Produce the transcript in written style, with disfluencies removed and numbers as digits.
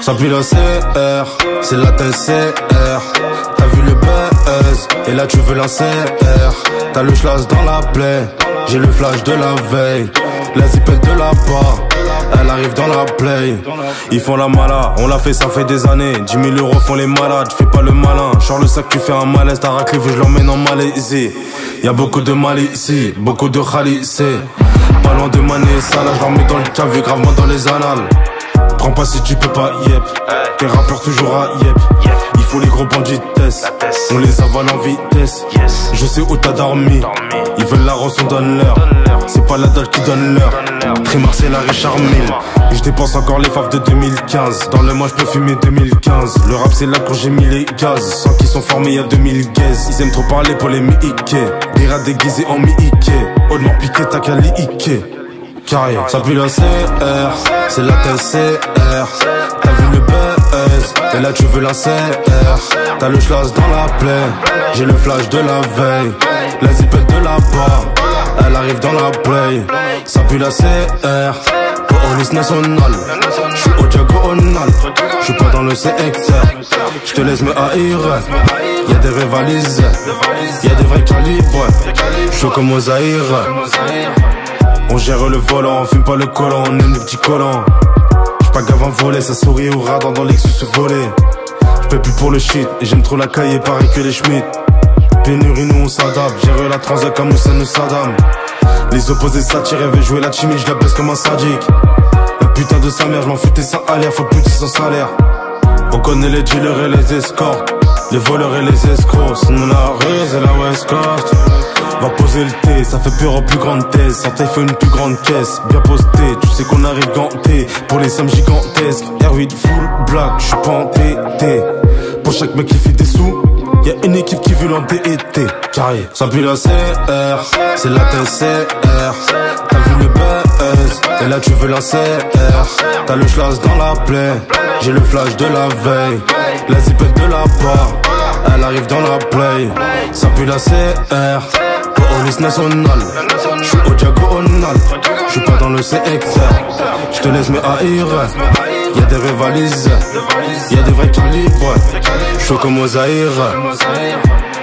Ça pue la CR, c'est la TCR. T'as vu le buzz, et là tu veux la CR. T'as le schlass dans la plaie, j'ai le flash de la veille. La zipette de la part, elle arrive dans la play. Ils font la mala, on l'a fait, ça fait des années. 10 000 euros font les malades, fais pas le malin. Genre le sac, tu fais un malaise, t'as raclé, je l'emmène en Malaisie. Y'a beaucoup de mal ici, beaucoup de khalissés. Pas loin de Mané, ça là, je leur mets dans le cavier, gravement dans les annales. Prends pas si tu peux pas, yep. Tes rappeurs toujours à yep. Il faut les gros bandits test. On les avale en vitesse. Je sais où t'as dormi. Ils veulent la rose, on donne l'heure. C'est pas la dalle qui donne l'heure. Trimar c'est la Richard Mille. Et je dépense encore les faves de 2015. Dans le mois je peux fumer 2015. Le rap c'est là quand j'ai mis les gaz. Sans qu'ils sont formés y'a 2000 guaises. Ils aiment trop parler pour les mi-Ike. Des rats déguisés en mi-Ike. Audement piqué t'as qu'à l'Ike. Carré, ça pue la CR, c'est la TCR. T'as vu le buzz, et là tu veux la CR. T'as le schlass dans la plaie, j'ai le flash de la veille. La zipette de la barre, elle arrive dans la play. Ça pue la CR, police nationale. J'suis au diagonal, j'suis pas dans le secteur. J'te laisse me haïr, y'a des rivalisés, y'a des vrais calibres. J'suis comme aux Zaïre. On gère le volant, on fume pas le collant, on aime les petits collants. J'suis pas gave en voler, ça sourit au radar dans Lexus volé. J'paie plus pour le shit, et j'aime trop la caille, pareil que les Schmitt. Pénurie, nous on s'adapte, gère la transa comme Hussein ou Saddam. Les opposés s'attirent, veulent jouer la timide, je la baisse comme un sadique. La putain de sa mère, j'm'en foutais sans aller, faut plus de son salaire. On connaît les dealers et les escorts, les voleurs et les escrocs. Sinon la rue, c'est la West Coast. Va poser le thé, ça fait peur aux plus grandes thèses. Certains font une plus grande caisse, bien posté. Tu sais qu'on arrive ganté pour les sommes gigantesques. R8 full black, j'suis pas entêté. Pour chaque mec qui fait des sous, y'a une équipe qui veut l'entêter. Carré, ça pue la CR, c'est la TCR. T'as vu le buzz, et là tu veux la CR. T'as le schlass dans la plaie, j'ai le flash de la veille. La zipette de la part, elle arrive dans la play. Ça pue la CR, police nationale. J'suis au diagonal, j'suis pas dans le secteur. J'te laisse me haïr, y'a des rivalisés, y'a des vrais calibres. J'suis comme aux Zaïre.